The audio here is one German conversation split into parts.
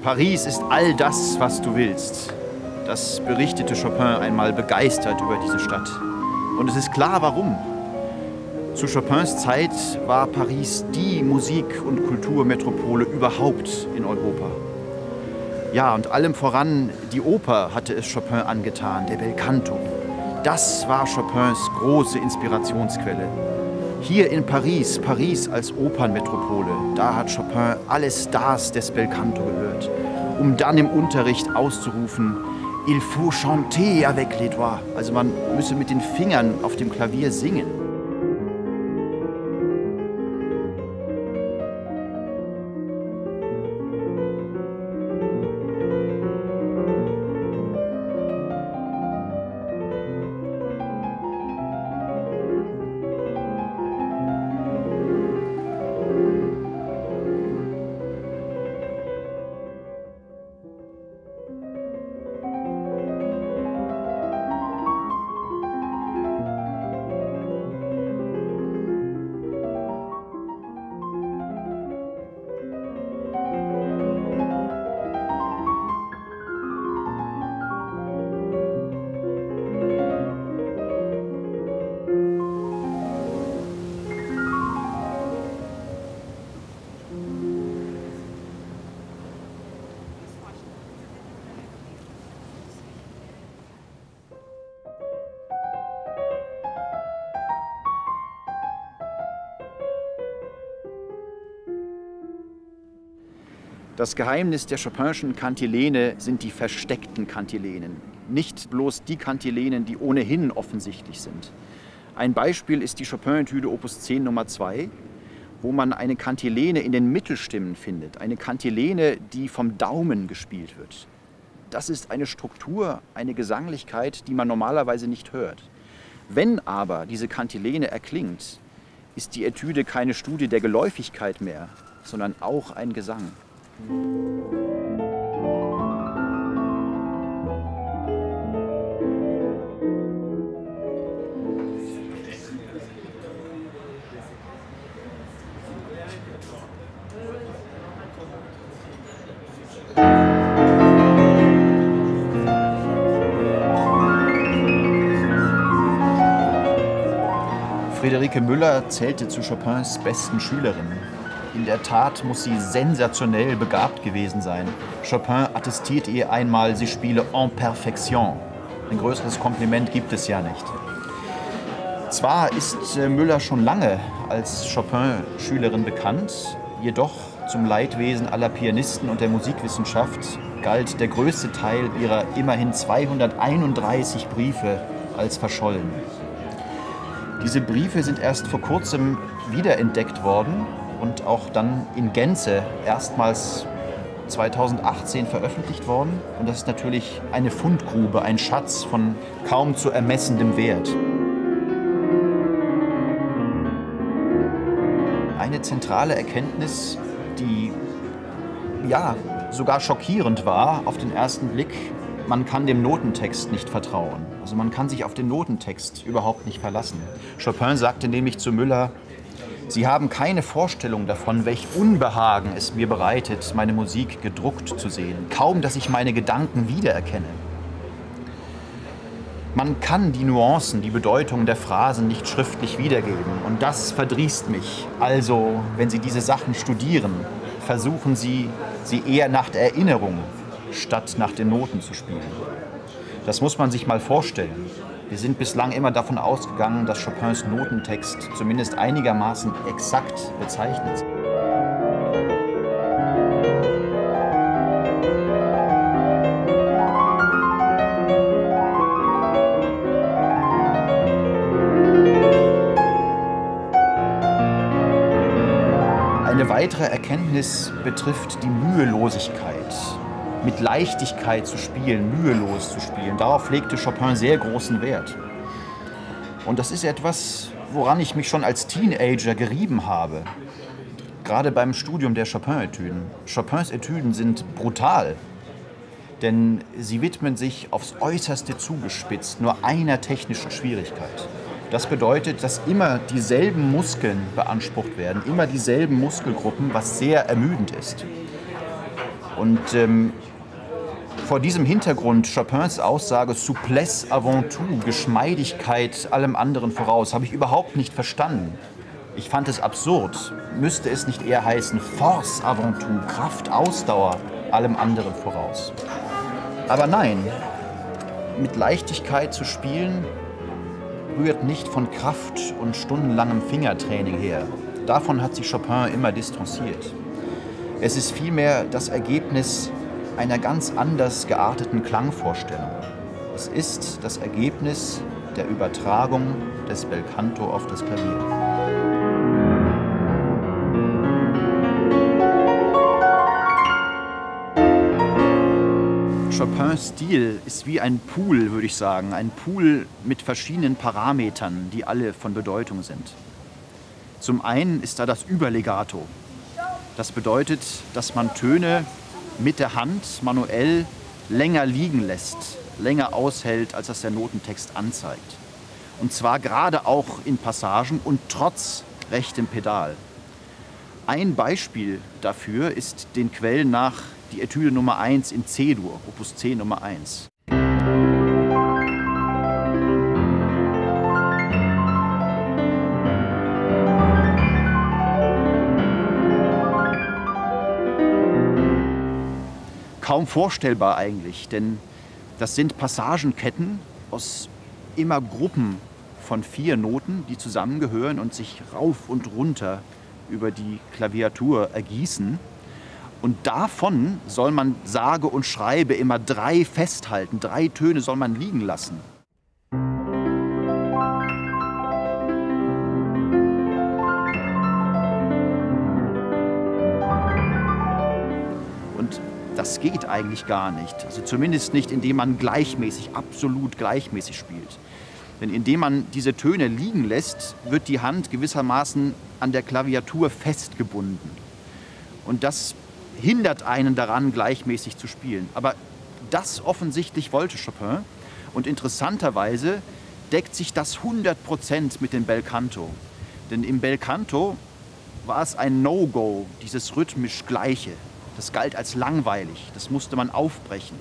Paris ist all das, was du willst. Das berichtete Chopin einmal begeistert über diese Stadt. Und es ist klar, warum. Zu Chopins Zeit war Paris die Musik- und Kulturmetropole überhaupt in Europa. Ja, und allem voran die Oper hatte es Chopin angetan, der Belcanto. Das war Chopins große Inspirationsquelle. Hier in Paris, Paris als Opernmetropole, da hat Chopin alle Stars des Belcanto gehört, um dann im Unterricht auszurufen, Il faut chanter avec les doigts. Also man müsse mit den Fingern auf dem Klavier singen. Das Geheimnis der Chopinschen Kantilene sind die versteckten Kantilenen. Nicht bloß die Kantilenen, die ohnehin offensichtlich sind. Ein Beispiel ist die Chopin-Etüde Opus 10 Nummer 2, wo man eine Kantilene in den Mittelstimmen findet. Eine Kantilene, die vom Daumen gespielt wird. Das ist eine Struktur, eine Gesanglichkeit, die man normalerweise nicht hört. Wenn aber diese Kantilene erklingt, ist die Etüde keine Studie der Geläufigkeit mehr, sondern auch ein Gesang. Friederike Müller zählte zu Chopins besten Schülerinnen. In der Tat muss sie sensationell begabt gewesen sein. Chopin attestierte ihr einmal, sie spiele en perfection. Ein größeres Kompliment gibt es ja nicht. Zwar ist Müller schon lange als Chopin-Schülerin bekannt, jedoch zum Leidwesen aller Pianisten und der Musikwissenschaft galt der größte Teil ihrer immerhin 231 Briefe als verschollen. Diese Briefe sind erst vor kurzem wiederentdeckt worden und auch dann in Gänze erstmals 2018 veröffentlicht worden. Und das ist natürlich eine Fundgrube, ein Schatz von kaum zu ermessendem Wert. Eine zentrale Erkenntnis, die ja sogar schockierend war auf den ersten Blick: Man kann dem Notentext nicht vertrauen. Also man kann sich auf den Notentext überhaupt nicht verlassen. Chopin sagte nämlich zu Müller: Sie haben keine Vorstellung davon, welch Unbehagen es mir bereitet, meine Musik gedruckt zu sehen. Kaum, dass ich meine Gedanken wiedererkenne. Man kann die Nuancen, die Bedeutung der Phrasen nicht schriftlich wiedergeben. Und das verdrießt mich. Also, wenn Sie diese Sachen studieren, versuchen Sie, sie eher nach der Erinnerung statt nach den Noten zu spielen. Das muss man sich mal vorstellen. Wir sind bislang immer davon ausgegangen, dass Chopins Notentext zumindest einigermaßen exakt bezeichnet. Eine weitere Erkenntnis betrifft die Mühelosigkeit. Mit Leichtigkeit zu spielen, mühelos zu spielen. Darauf legte Chopin sehr großen Wert. Und das ist etwas, woran ich mich schon als Teenager gerieben habe. Gerade beim Studium der Chopin-Etüden. Chopins Etüden sind brutal, denn sie widmen sich aufs Äußerste zugespitzt nur einer technischen Schwierigkeit. Das bedeutet, dass immer dieselben Muskeln beansprucht werden, immer dieselben Muskelgruppen, was sehr ermüdend ist. Und vor diesem Hintergrund Chopins Aussage Souplesse avant tout, Geschmeidigkeit allem anderen voraus, habe ich überhaupt nicht verstanden. Ich fand es absurd. Müsste es nicht eher heißen Force avant tout, Kraft, Ausdauer allem anderen voraus? Aber nein, mit Leichtigkeit zu spielen rührt nicht von Kraft und stundenlangem Fingertraining her. Davon hat sich Chopin immer distanziert. Es ist vielmehr das Ergebnis einer ganz anders gearteten Klangvorstellung. Es ist das Ergebnis der Übertragung des Belcanto auf das Klavier. Chopins Stil ist wie ein Pool, würde ich sagen. Ein Pool mit verschiedenen Parametern, die alle von Bedeutung sind. Zum einen ist da das Überlegato. Das bedeutet, dass man Töne mit der Hand manuell länger liegen lässt, länger aushält, als das der Notentext anzeigt. Und zwar gerade auch in Passagen und trotz rechtem Pedal. Ein Beispiel dafür ist den Quellen nach die Etüde Nummer 1 in C-Dur, Opus 10 Nummer 1. Kaum vorstellbar eigentlich, denn das sind Passagenketten aus immer Gruppen von 4 Noten, die zusammengehören und sich rauf und runter über die Klaviatur ergießen. Und davon soll man sage und schreibe immer 3 festhalten, 3 Töne soll man liegen lassen. Und das geht eigentlich gar nicht. Also zumindest nicht, indem man gleichmäßig, absolut gleichmäßig spielt. Denn indem man diese Töne liegen lässt, wird die Hand gewissermaßen an der Klaviatur festgebunden. Und das hindert einen daran, gleichmäßig zu spielen. Aber das offensichtlich wollte Chopin. Und interessanterweise deckt sich das 100% mit dem Belcanto. Denn im Belcanto war es ein No-Go, dieses rhythmisch Gleiche. Das galt als langweilig, das musste man aufbrechen.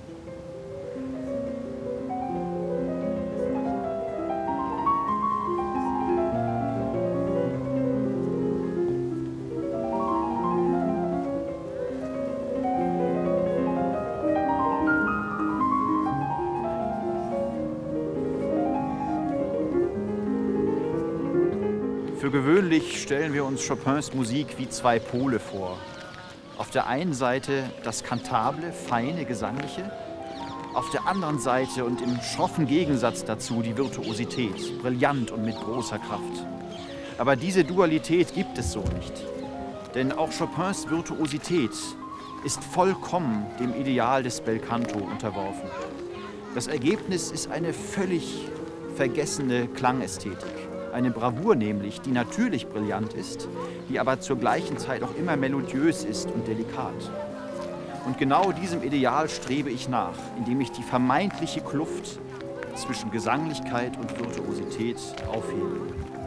Für gewöhnlich stellen wir uns Chopins Musik wie 2 Pole vor. Auf der einen Seite das kantable, feine, gesangliche, auf der anderen Seite und im schroffen Gegensatz dazu die Virtuosität, brillant und mit großer Kraft. Aber diese Dualität gibt es so nicht. Denn auch Chopins Virtuosität ist vollkommen dem Ideal des Belcanto unterworfen. Das Ergebnis ist eine völlig vergessene Klangästhetik. Eine Bravour nämlich, die natürlich brillant ist, die aber zur gleichen Zeit auch immer melodiös ist und delikat. Und genau diesem Ideal strebe ich nach, indem ich die vermeintliche Kluft zwischen Gesanglichkeit und Virtuosität aufhebe.